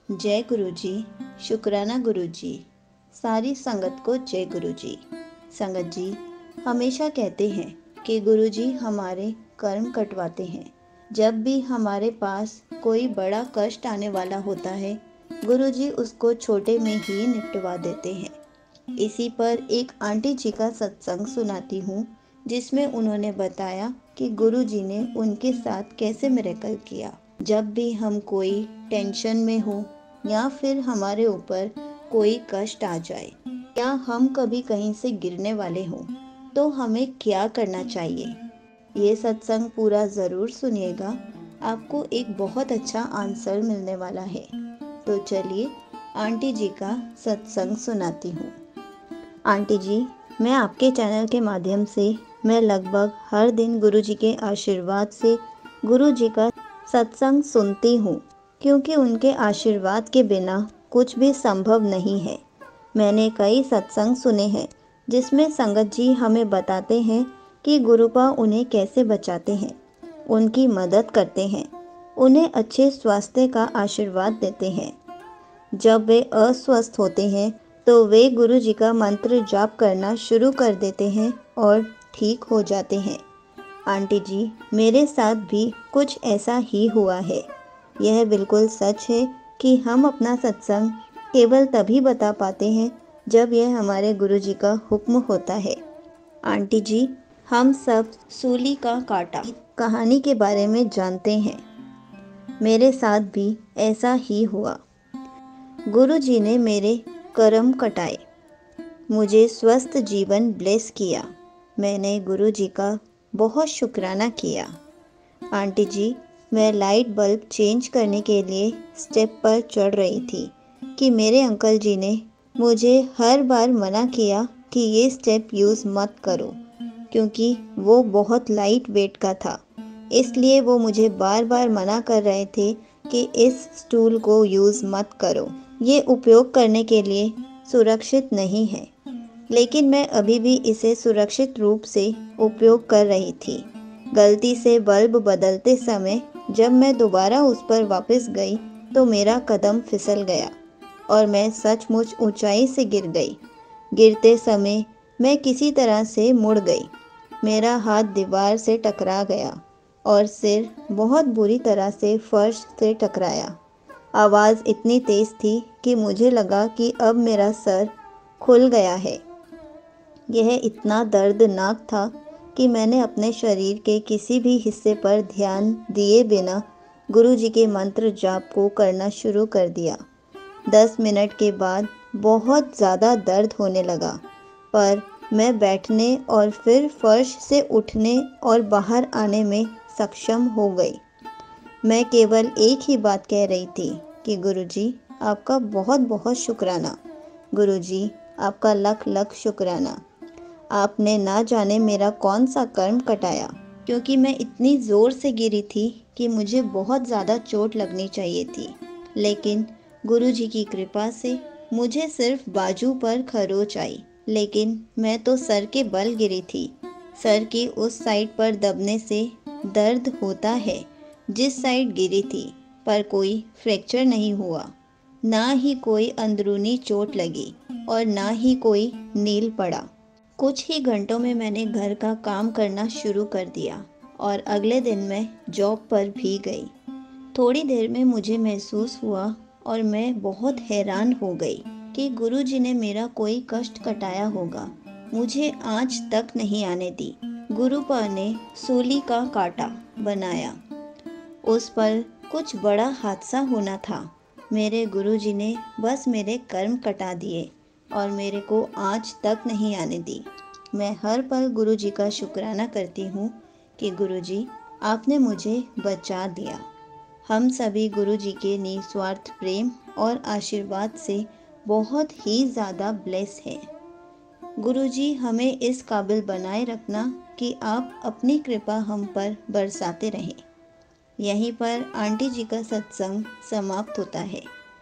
जय गुरु जी। शुक्राना गुरु जी। सारी संगत को जय गुरु जी। संगत जी हमेशा कहते हैं कि गुरु जी हमारे कर्म कटवाते हैं। जब भी हमारे पास कोई बड़ा कष्ट आने वाला होता है, गुरु जी उसको छोटे में ही निपटवा देते हैं। इसी पर एक आंटी जी का सत्संग सुनाती हूँ, जिसमें उन्होंने बताया कि गुरु जी ने उनके साथ कैसे मिरेकल किया। जब भी हम कोई टेंशन में हो या फिर हमारे ऊपर कोई कष्ट आ जाए या हम कभी कहीं से गिरने वाले हों, तो हमें क्या करना चाहिए, ये सत्संग पूरा ज़रूर सुनिएगा। आपको एक बहुत अच्छा आंसर मिलने वाला है। तो चलिए आंटी जी का सत्संग सुनाती हूँ। आंटी जी, मैं आपके चैनल के माध्यम से मैं लगभग हर दिन गुरु जी के आशीर्वाद से गुरु जी का सत्संग सुनती हूँ, क्योंकि उनके आशीर्वाद के बिना कुछ भी संभव नहीं है। मैंने कई सत्संग सुने हैं जिसमें संगत जी हमें बताते हैं कि गुरुपा उन्हें कैसे बचाते हैं, उनकी मदद करते हैं, उन्हें अच्छे स्वास्थ्य का आशीर्वाद देते हैं। जब वे अस्वस्थ होते हैं तो वे गुरु जी का मंत्र जाप करना शुरू कर देते हैं और ठीक हो जाते हैं। आंटी जी, मेरे साथ भी कुछ ऐसा ही हुआ है। यह बिल्कुल सच है कि हम अपना सत्संग केवल तभी बता पाते हैं जब यह हमारे गुरु जी का हुक्म होता है। आंटी जी, हम सब सूली का कांटा कहानी के बारे में जानते हैं। मेरे साथ भी ऐसा ही हुआ। गुरु जी ने मेरे कर्म कटाए, मुझे स्वस्थ जीवन ब्लेस किया। मैंने गुरु जी का बहुत शुक्राना किया। आंटी जी, मैं लाइट बल्ब चेंज करने के लिए स्टेप पर चढ़ रही थी कि मेरे अंकल जी ने मुझे हर बार मना किया कि ये स्टेप यूज़ मत करो, क्योंकि वो बहुत लाइट वेट का था। इसलिए वो मुझे बार बार मना कर रहे थे कि इस स्टूल को यूज़ मत करो, ये उपयोग करने के लिए सुरक्षित नहीं है। लेकिन मैं अभी भी इसे सुरक्षित रूप से उपयोग कर रही थी। गलती से बल्ब बदलते समय जब मैं दोबारा उस पर वापस गई तो मेरा कदम फिसल गया और मैं सचमुच ऊंचाई से गिर गई। गिरते समय मैं किसी तरह से मुड़ गई। मेरा हाथ दीवार से टकरा गया और सिर बहुत बुरी तरह से फर्श से टकराया। आवाज़ इतनी तेज़ थी कि मुझे लगा कि अब मेरा सर खुल गया है। यह इतना दर्दनाक था कि मैंने अपने शरीर के किसी भी हिस्से पर ध्यान दिए बिना गुरु जी के मंत्र जाप को करना शुरू कर दिया। 10 मिनट के बाद बहुत ज़्यादा दर्द होने लगा, पर मैं बैठने और फिर फर्श से उठने और बाहर आने में सक्षम हो गई। मैं केवल एक ही बात कह रही थी कि गुरु जी, आपका बहुत बहुत शुक्राना। गुरु जी, आपका लख लख शुक्राना। आपने ना जाने मेरा कौन सा कर्म कटाया, क्योंकि मैं इतनी ज़ोर से गिरी थी कि मुझे बहुत ज़्यादा चोट लगनी चाहिए थी। लेकिन गुरु जी की कृपा से मुझे सिर्फ बाजू पर खरोच आई, लेकिन मैं तो सर के बल गिरी थी। सर की उस साइड पर दबने से दर्द होता है जिस साइड गिरी थी, पर कोई फ्रैक्चर नहीं हुआ, ना ही कोई अंदरूनी चोट लगी और ना ही कोई नील पड़ा। कुछ ही घंटों में मैंने घर का काम करना शुरू कर दिया और अगले दिन मैं जॉब पर भी गई। थोड़ी देर में मुझे महसूस हुआ और मैं बहुत हैरान हो गई कि गुरुजी ने मेरा कोई कष्ट कटाया होगा। मुझे आँच तक नहीं आने दी। गुरुपा ने सूली का कांटा बनाया। उस पर कुछ बड़ा हादसा होना था। मेरे गुरुजी ने बस मेरे कर्म कटा दिए और मेरे को आँच तक नहीं आने दी। मैं हर पल गुरु जी का शुक्राना करती हूँ कि गुरु जी, आपने मुझे बचा दिया। हम सभी गुरु जी के निस्वार्थ प्रेम और आशीर्वाद से बहुत ही ज़्यादा ब्लेस हैं। गुरु जी, हमें इस काबिल बनाए रखना कि आप अपनी कृपा हम पर बरसाते रहें। यहीं पर आंटी जी का सत्संग समाप्त होता है।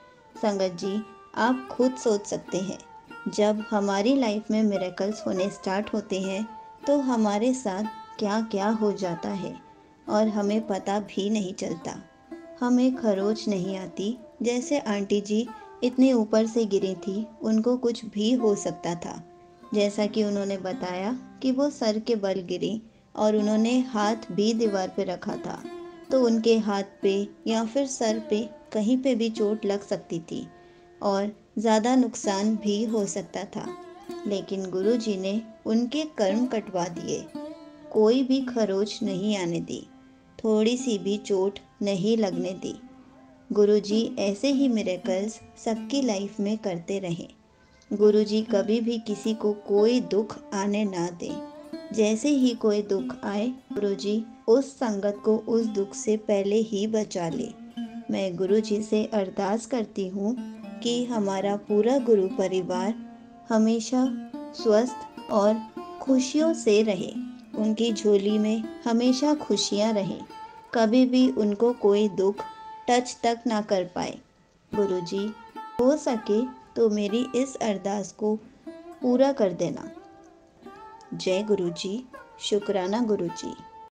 संगत जी, आप खुद सोच सकते हैं, जब हमारी लाइफ में मिरेकल्स होने स्टार्ट होते हैं तो हमारे साथ क्या क्या हो जाता है और हमें पता भी नहीं चलता। हमें खरोच नहीं आती, जैसे आंटी जी इतने ऊपर से गिरी थी, उनको कुछ भी हो सकता था। जैसा कि उन्होंने बताया कि वो सर के बल गिरी और उन्होंने हाथ भी दीवार पे रखा था, तो उनके हाथ पे या फिर सर पे कहीं पे भी चोट लग सकती थी और ज़्यादा नुकसान भी हो सकता था। लेकिन गुरुजी ने उनके कर्म कटवा दिए, कोई भी खरोच नहीं आने दी, थोड़ी सी भी चोट नहीं लगने दी। गुरुजी ऐसे ही मिरेकल्स सबकी लाइफ में करते रहें। गुरुजी कभी भी किसी को कोई दुख आने ना दें। जैसे ही कोई दुख आए, गुरुजी उस संगत को उस दुख से पहले ही बचा ले। मैं गुरुजी से अरदास करती हूँ कि हमारा पूरा गुरु परिवार हमेशा स्वस्थ और खुशियों से रहे, उनकी झोली में हमेशा खुशियाँ रहें, कभी भी उनको कोई दुख टच तक ना कर पाए। गुरुजी, हो सके तो मेरी इस अरदास को पूरा कर देना। जय गुरुजी। शुक्राना गुरुजी।